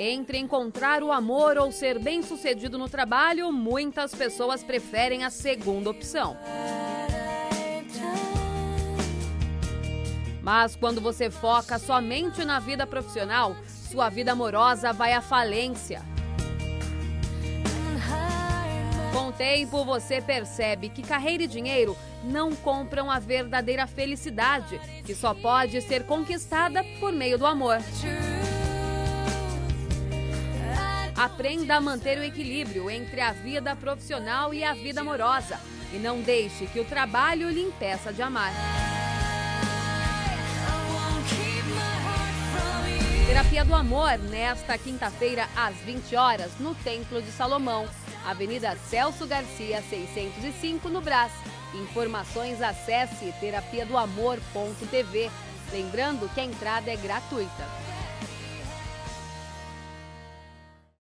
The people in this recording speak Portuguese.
Entre encontrar o amor ou ser bem-sucedido no trabalho, muitas pessoas preferem a segunda opção. Mas quando você foca somente na vida profissional, sua vida amorosa vai à falência. Com o tempo, você percebe que carreira e dinheiro não compram a verdadeira felicidade, que só pode ser conquistada por meio do amor. Aprenda a manter o equilíbrio entre a vida profissional e a vida amorosa e não deixe que o trabalho lhe impeça de amar. Terapia do Amor, nesta quinta-feira, às 20 horas, no Templo de Salomão, Avenida Celso Garcia, 605, no Brás. Informações, acesse terapiadoamor.tv. Lembrando que a entrada é gratuita.